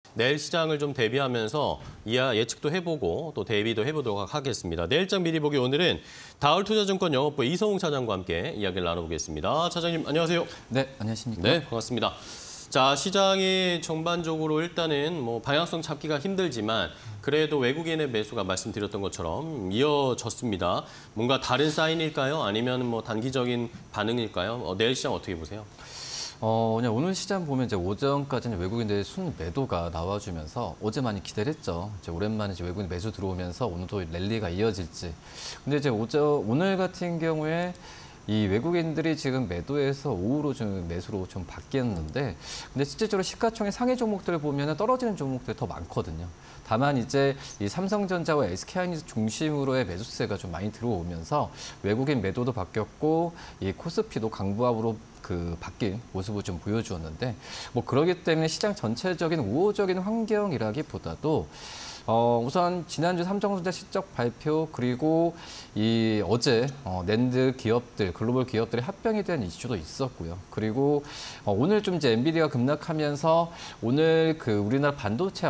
내일 시장을 좀 대비하면서 이하 예측도 해보고 또 대비도 해보도록 하겠습니다. 내일장 미리 보기 오늘은 다울투자증권 영업부 이성웅 차장과 함께 이야기를 나눠보겠습니다. 차장님 안녕하세요. 네, 안녕하십니까. 네, 반갑습니다. 자, 시장이 전반적으로 일단은 방향성 잡기가 힘들지만 그래도 외국인의 매수가 말씀드렸던 것처럼 이어졌습니다. 뭔가 다른 사인일까요? 아니면 단기적인 반응일까요? 내일 시장 어떻게 보세요? 그냥 오늘 시장 보면 이제 오전까지는 외국인들의 순 매도가 나와주면서 어제 많이 기대를 했죠. 이제 오랜만에 이제 외국인 매수 들어오면서 오늘도 랠리가 이어질지. 근데 이제 오늘 같은 경우에 이 외국인들이 지금 매도해서 오후로 좀 매수로 좀 바뀌었는데, 근데 실질적으로 시가총액 상위 종목들을 보면 떨어지는 종목들이 더 많거든요. 다만 이제 이 삼성전자와 SK하이닉스 중심으로의 매수세가 좀 많이 들어오면서 외국인 매도도 바뀌었고, 이 코스피도 강보합으로 바뀐 모습을 좀 보여주었는데, 그러기 때문에 시장 전체적인 우호적인 환경이라기보다도 우선 지난주 삼성전자 실적 발표 그리고 이 어제 낸드 기업들, 글로벌 기업들의 합병에 대한 이슈도 있었고요. 그리고 오늘 좀 이제 엔비디아가 급락하면서 오늘 우리나라 반도체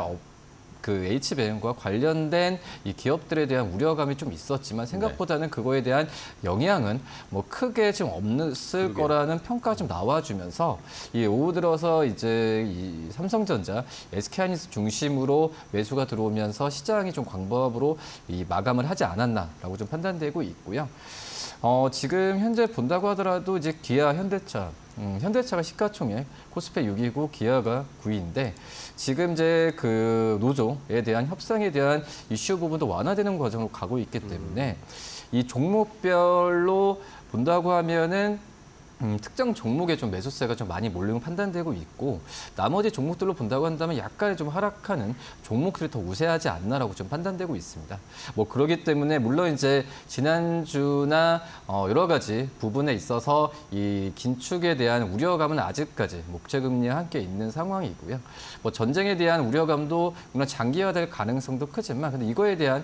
HBM과 관련된 이 기업들에 대한 우려감이 좀 있었지만 생각보다는 그거에 대한 영향은 크게 좀 없을 거라는 평가가 좀 나와주면서 이 오후 들어서 이제 이 삼성전자, SK하이닉스 중심으로 매수가 들어오면서 시장이 좀 광범위로 이 마감을 하지 않았나라고 좀 판단되고 있고요. 지금 현재 본다고 하더라도 이제 기아, 현대차, 현대차가 시가총액 코스피 6위고 기아가 9위인데 지금 이제 노조에 대한 협상에 대한 이슈 부분도 완화되는 과정으로 가고 있기 때문에 이 종목별로 본다고 하면은 특정 종목에 좀 매수세가 좀 많이 몰리는 판단되고 있고, 나머지 종목들로 본다고 한다면 약간의 좀 하락하는 종목들이 더 우세하지 않나라고 좀 판단되고 있습니다. 그러기 때문에 물론 이제 지난주나 여러 가지 부분에 있어서 이 긴축에 대한 우려감은 아직까지 목재금리와 함께 있는 상황이고요. 전쟁에 대한 우려감도 물론 장기화될 가능성도 크지만, 근데 이거에 대한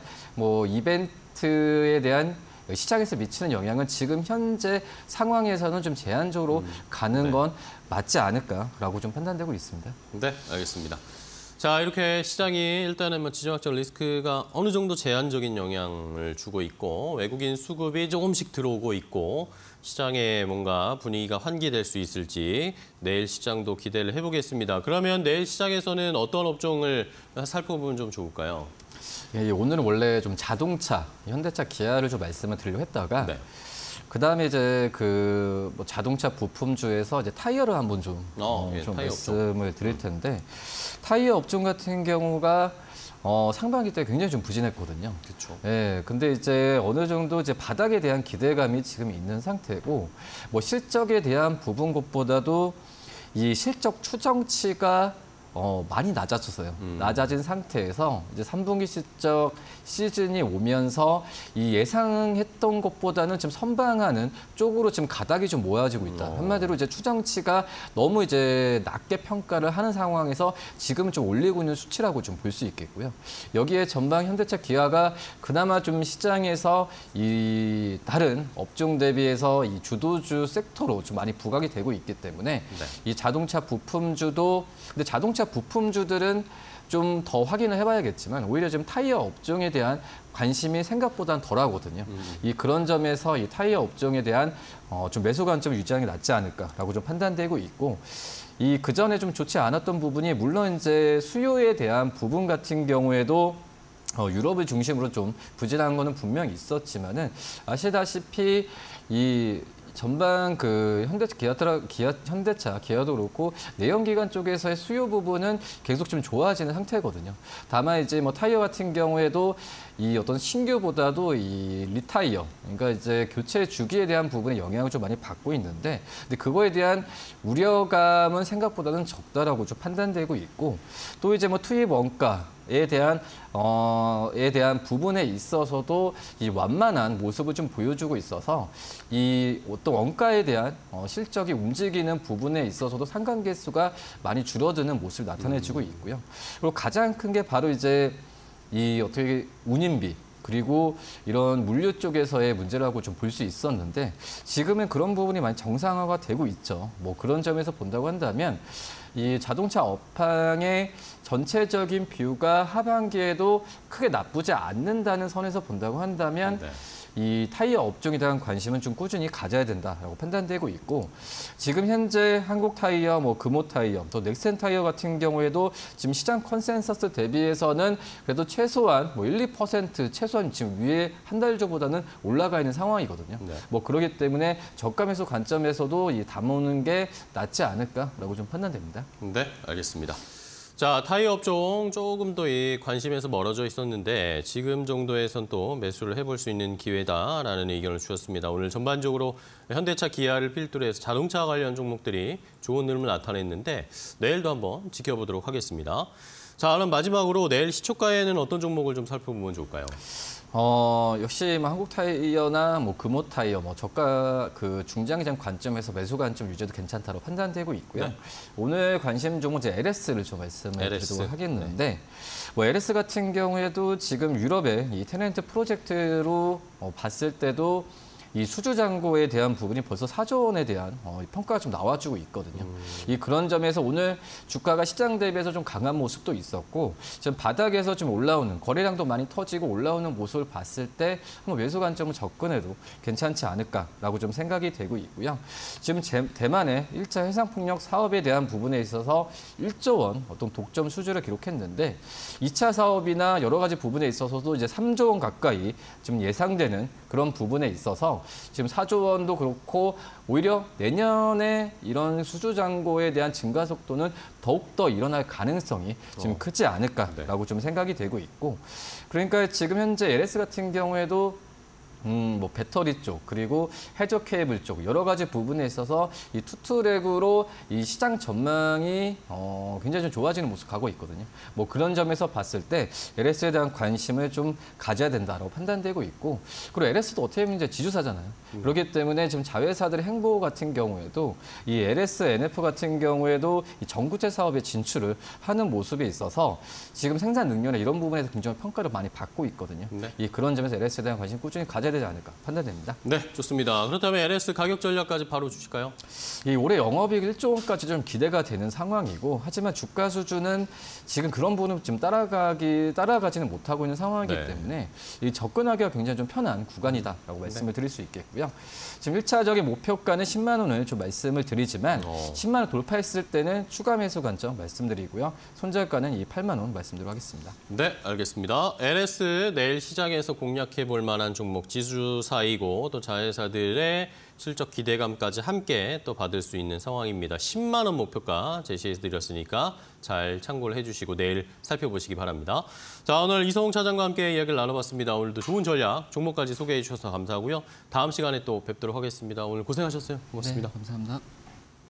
이벤트에 대한 시장에서 미치는 영향은 지금 현재 상황에서는 좀 제한적으로 가는 건 맞지 않을까라고 좀 판단되고 있습니다. 네, 알겠습니다. 자, 이렇게 시장이 일단은 지정학적 리스크가 어느 정도 제한적인 영향을 주고 있고 외국인 수급이 조금씩 들어오고 있고 시장에 뭔가 분위기가 환기될 수 있을지 내일 시장도 기대를 해보겠습니다. 그러면 내일 시장에서는 어떤 업종을 살펴보면 좀 좋을까요? 예, 오늘은 원래 좀 자동차, 현대차, 기아를 좀 말씀을 드리려고 했다가 그다음에 이제 자동차 부품주에서 이제 타이어를 한번 좀 타이어 말씀을 드릴 텐데, 타이어 업종 같은 경우가 상반기 때 굉장히 좀 부진했거든요. 그렇죠. 예, 근데 이제 어느 정도 이제 바닥에 대한 기대감이 지금 있는 상태고, 실적에 대한 부분 것보다도 이 실적 추정치가 많이 낮아졌어요. 낮아진 상태에서 이제 3분기 실적 시즌이 오면서 이 예상했던 것보다는 지금 선방하는 쪽으로 지금 가닥이 좀 모아지고 있다. 한마디로 이제 추정치가 너무 이제 낮게 평가를 하는 상황에서 지금은 좀 올리고 있는 수치라고 좀 볼 수 있겠고요. 여기에 전방 현대차, 기아가 그나마 좀 시장에서 이 다른 업종 대비해서 이 주도주 섹터로 좀 많이 부각이 되고 있기 때문에 이 자동차 부품주도, 근데 자동차 부품주들은 좀 더 확인을 해봐야겠지만 오히려 지금 타이어 업종에 대한 관심이 생각보다는 덜하거든요. 그런 점에서 이 타이어 업종에 대한 좀 매수 관점을 유지하는 게 낫지 않을까라고 좀 판단되고 있고, 그 전에 좀 좋지 않았던 부분이 물론 이제 수요에 대한 부분 같은 경우에도 유럽을 중심으로 좀 부진한 거는 분명히 있었지만은 아시다시피 이 전반 현대차, 기아도 그렇고 내연기관 쪽에서의 수요 부분은 계속 좀 좋아지는 상태거든요. 다만 이제 타이어 같은 경우에도 이 어떤 신규보다도 이 리타이어, 그러니까 이제 교체 주기에 대한 부분에 영향을 좀 많이 받고 있는데, 근데 그거에 대한 우려감은 생각보다는 적다라고 좀 판단되고 있고, 또 이제 투입 원가에 대한 부분에 있어서도 이 완만한 모습을 좀 보여주고 있어서 이 어떤 원가에 대한 실적이 움직이는 부분에 있어서도 상관계수가 많이 줄어드는 모습을 나타내주고 있고요. 그리고 가장 큰 게 바로 이제 이 운임비, 그리고 이런 물류 쪽에서의 문제라고 좀 볼 수 있었는데 지금은 그런 부분이 많이 정상화가 되고 있죠. 그런 점에서 본다고 한다면 이 자동차 업황의 전체적인 뷰가 하반기에도 크게 나쁘지 않는다는 선에서 본다고 한다면 네. 이 타이어 업종에 대한 관심은 좀 꾸준히 가져야 된다라고 판단되고 있고 지금 현재 한국 타이어, 뭐 금호 타이어, 또 넥센 타이어 같은 경우에도 지금 시장 컨센서스 대비해서는 그래도 최소한 뭐 1, 2% 최소한 지금 위에 한 달 전보다는 올라가 있는 상황이거든요. 네. 뭐 그렇기 때문에 저가 매수 관점에서도 이 담아오는 게 낫지 않을까라고 좀 판단됩니다. 네, 알겠습니다. 자, 타이어 업종 조금 더 이 관심에서 멀어져 있었는데 지금 정도에선 또 매수를 해볼 수 있는 기회다라는 의견을 주셨습니다. 오늘 전반적으로 현대차, 기아를 필두로 해서 자동차 관련 종목들이 좋은 흐름을 나타냈는데 내일도 한번 지켜보도록 하겠습니다. 자, 그럼 마지막으로 내일 시초가에는 어떤 종목을 좀 살펴보면 좋을까요? 역시 뭐 한국 타이어나 뭐 금호 타이어, 뭐 저가 그 중장기적 관점에서 매수 관점 유지도 괜찮다고 판단되고 있고요. 네. 오늘 관심 종목 이제 LS를 좀 말씀을 LS. 드리도록 하겠는데, 뭐 LS 같은 경우에도 지금 유럽의 이 테넌트 프로젝트로 봤을 때도 이 수주 잔고에 대한 부분이 벌써 4조 원에 대한 평가가 좀 나와주고 있거든요. 이 그런 점에서 오늘 주가가 시장 대비해서 좀 강한 모습도 있었고 지금 바닥에서 좀 올라오는 거래량도 많이 터지고 올라오는 모습을 봤을 때 한번 매수 관점을 접근해도 괜찮지 않을까라고 좀 생각이 되고 있고요. 지금 대만의 1차 해상풍력 사업에 대한 부분에 있어서 1조 원 어떤 독점 수주를 기록했는데 2차 사업이나 여러 가지 부분에 있어서도 이제 3조 원 가까이 좀 예상되는 그런 부분에 있어서 지금 4조 원도 그렇고 오히려 내년에 이런 수주 잔고에 대한 증가 속도는 더욱더 일어날 가능성이 지금 크지 않을까라고 좀 생각이 되고 있고 그러니까 지금 현재 LS 같은 경우에도 뭐 배터리 쪽 그리고 해저 케이블 쪽 여러 가지 부분에 있어서 이 투트랙으로 이 시장 전망이 굉장히 좀 좋아지는 모습 가고 있거든요. 뭐 그런 점에서 봤을 때 LS에 대한 관심을 좀 가져야 된다라고 판단되고 있고 그리고 LS도 어떻게 보면 이제 지주사잖아요. 그렇기 때문에 지금 자회사들의 행보 같은 경우에도 이 LS, NF 같은 경우에도 이 전구체 사업에 진출을 하는 모습이 있어서 지금 생산 능력이나 이런 부분에서 굉장히 평가를 많이 받고 있거든요. 네. 이 그런 점에서 LS에 대한 관심 꾸준히 가져야 되지 않을까 판단됩니다. 네, 좋습니다. 그렇다면 LS 가격 전략까지 바로 주실까요? 이 올해 영업이익 1조 원까지 좀 기대가 되는 상황이고 하지만 주가 수준은 지금 그런 부분은 지금 따라가지는 못하고 있는 상황이기 네. 때문에 이 접근하기가 굉장히 좀 편한 구간이다라고 말씀을 드릴 수 있겠고요. 지금 1차적인 목표가는 10만 원을 좀 말씀을 드리지만 10만 원 돌파했을 때는 추가 매수 관점 말씀드리고요. 손절가는 이 8만 원 말씀드리도록 하겠습니다. 네, 알겠습니다. LS 내일 시장에서 공략해 볼 만한 종목 지주사이고 또 자회사들의 실적 기대감까지 함께 또 받을 수 있는 상황입니다. 10만 원 목표가 제시해 드렸으니까 잘 참고를 해주시고 내일 살펴보시기 바랍니다. 자, 오늘 이성웅 차장과 함께 이야기를 나눠봤습니다. 오늘도 좋은 전략, 종목까지 소개해 주셔서 감사하고요. 다음 시간에 또 뵙도록 하겠습니다. 오늘 고생하셨어요. 고맙습니다. 네, 감사합니다.